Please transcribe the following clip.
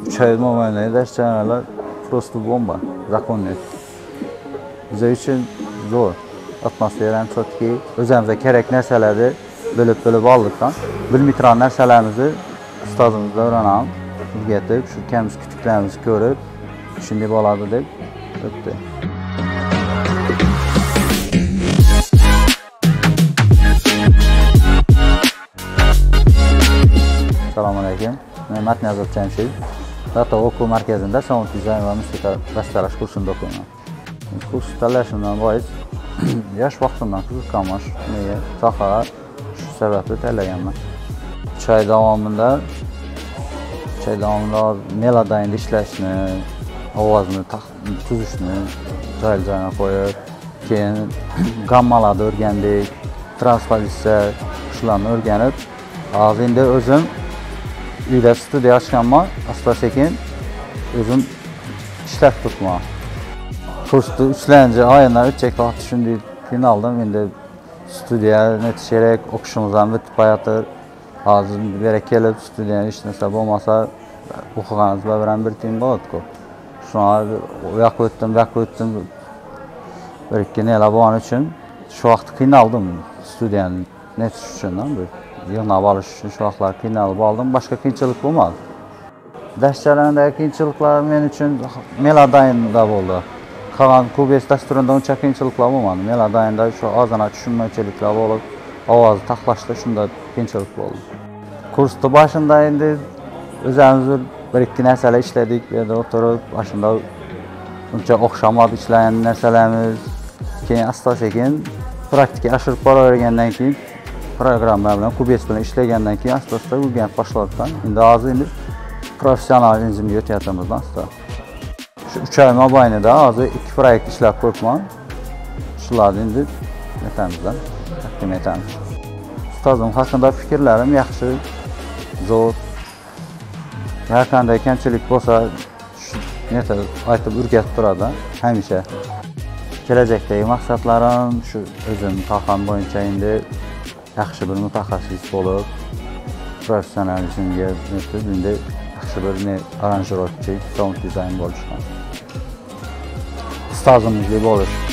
3 ay mobaynida dars jarayonlar просто bomba, zakonnik. Bizlar uchun zo'r. Atmosferani chotki, o'zimizga kerak narsalarni bo'lib oldikdan, bilmaydigan narsalarimizni ustozimizdan o'rganib, o'rgatib, shu kamiz kutuklarimizni ko'rib, shunday bo'ladi deb o'tdi. Assalomu alaykum. Men Matniyazov Jamshid. Data o'quv markazida sound dizayn va musiqa bastalash kursida o'qiyman. Kurs tanlashimdan bois yosh vaqtimdan qiziqqanman shunga sohaga shu sababli tanlaganman. 3 oy davomida melodiyani ishlashni, ovozni tuzishni joy-joyiga qo'yib, keyin gammalarni o'rgandik, transpozitsiya shularni o'rganib, hozir endi o'zim uyda studiya ochganman, asta-sekin o'zim ishlab turibman. Kursda 3-oyini o'tchakda shunday qiynaldim. Endi studiya netish kerak, o'qishimiz ham bitib qo'yadir. Hozir bu yerga kelib studiyani hech narsa bo'lmasa, o'qiganimiz bilan bir tiyin bo'ladi-ku. Shuna u yoqqa o'tdim, bu yoqqa o'tdim. Bir-ikki nelar bo'lgani uchun shu vaqt qiynaldim studiyani netish uchun ham. Yig'nab olish uchun shu vaqtlar qiynalib oldim, boshqa qiyinchilik bo'lmadi. Dars jarayonidagi qiyinchiliklar men uchun melodiyada bo'ldi. Qolgan QBS dasturida uncha qiyinchiliklar bo'lmadi. Melodiyada shu ozgina tushunmovchiliklar bo'lib, ovozni taxlashda shunda qiyinchilik bo'ldi. Kursda boshida endi o'zimiz bir-ikki narsalar ishladik, bu yerda o'tirib, boshida uncha o'xshamadi ishlagan narsalarimiz. Keyin asta-sekin praktikaga oshirib boravergandan keyin programma bilan, QBS bilan ishlagandan keyin asta-asta o'rganib boshladim. Endi hozir professional rejimga o'tyapmiz asta. Shu 3 oy mobaynida hozir 2 proyekt ishlab ko'ribman. Shularni endi taqdim etamiz. Ustozim haqida fikrlarim yaxshi, zo'r. Har qanday kamchilik bo'lsa, aytib o'rgatib turadi hamisha. Kelajakdagi maqsadlarim shu o'zim soham bo'yicha endi yaxshi bir mutaxassis bo'lib, professionalizmga o'tib, endi yaxshi bir aranjirovchi, sound dizayn bo'lishdan. Ustozimizga bo'lish.